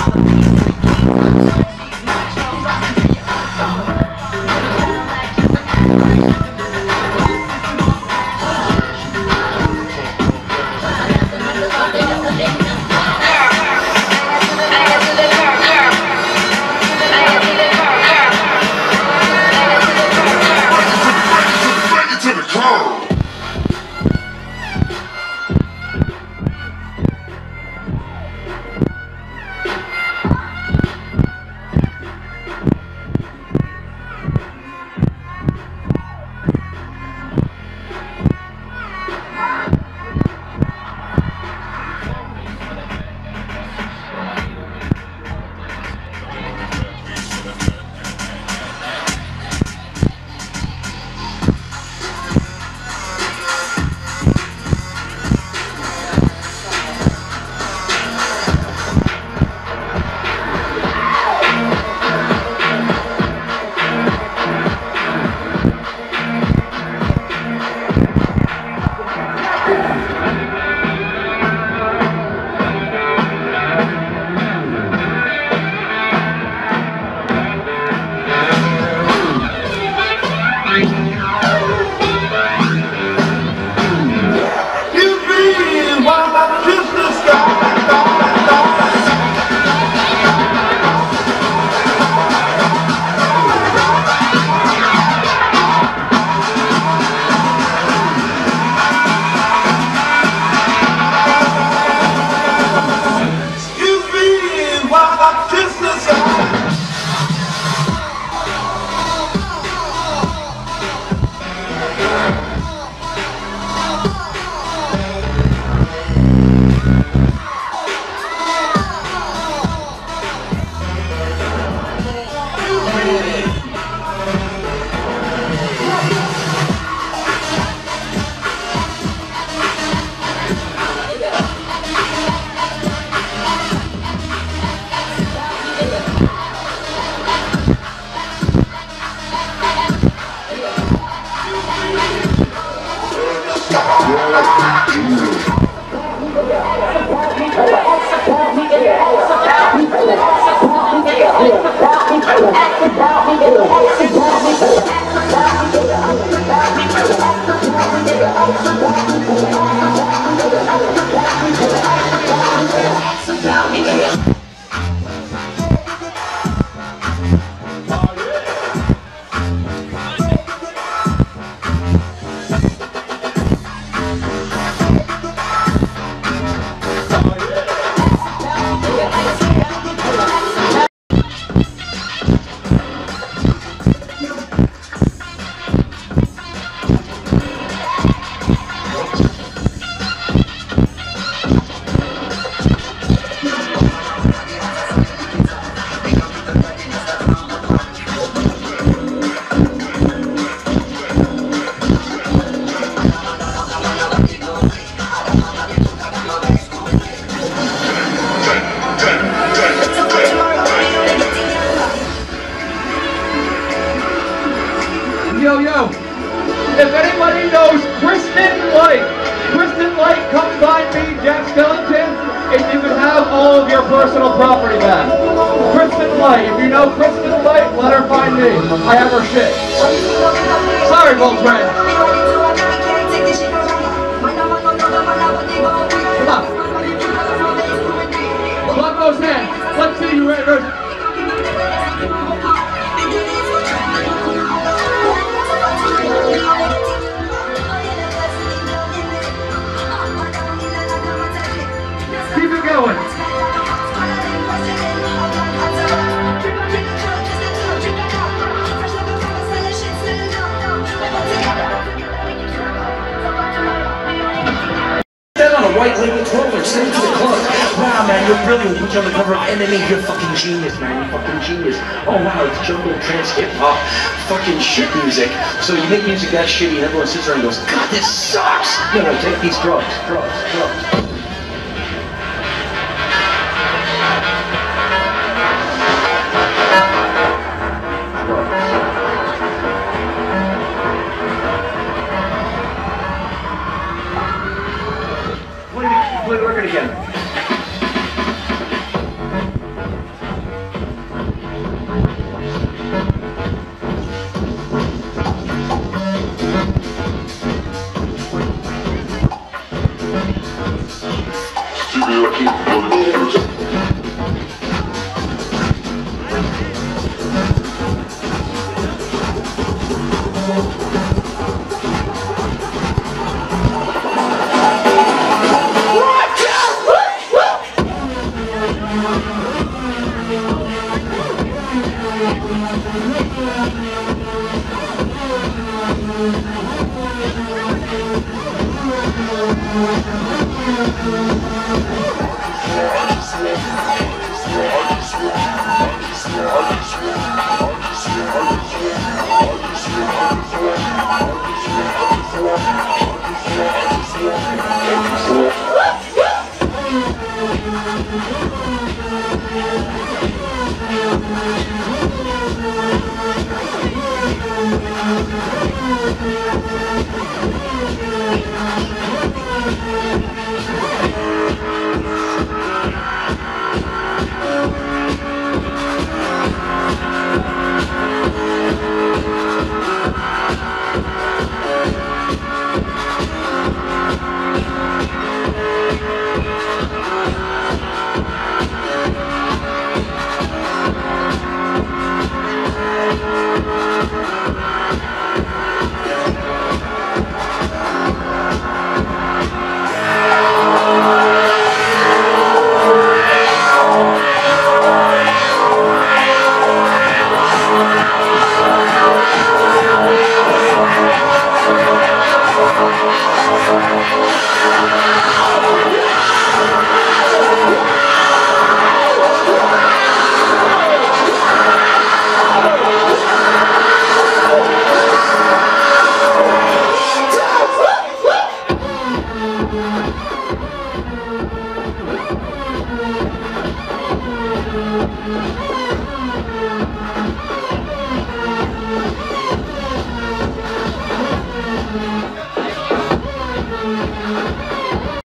If anybody knows Kristen Light, come find me, Jack Skellington, and you can have all of your personal property back. Kristen Light, if you know Kristen Light, let her find me. I have her shit. Sorry, Voltran. Come on. Clap those hands. Let's see you ready. Keep it going. On a white label 12 or send it to the club. Wow, man, you're brilliant. Put you on the cover of Enemy. You're fucking genius, man. You're fucking genius. Oh, wow, it's jungle, trance, hip-hop, fucking shit music. So you make music that shitty and everyone sits around and goes, God, this sucks. No, take these drugs. Play the record again.